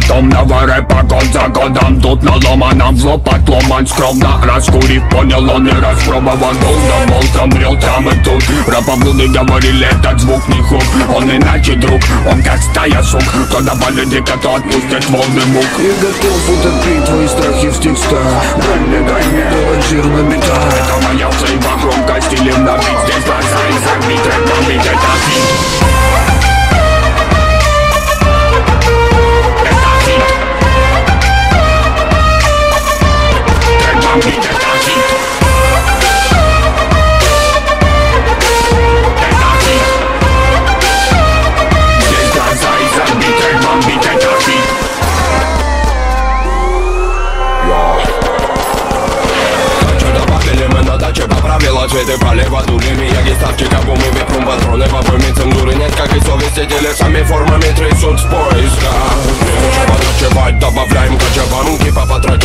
томного рэпа год за годом. Тут наломано в лоб отломан скромно. Раскурив, понял он и распробован был. Да волком рел там и тут. Рапоблуды говорили, этот звук не хук. Он иначе друг, он как стая сук. Кто добавит дико, то отпустит волны мук. И готов утопить твои страхи в текстах. Дай мне, давай жирно металл. Это моя цейва, громко стилем набить. Здесь глаза и забить, рэп бомбить, это хит. Цветы брали воду, мияги, ставчика, бумы, ветром, патроны, вопами, цензуры нет, как и совести, телесами, формами трясут с поиска. Нечего ночевать, добавляем кочеванки по потрачу.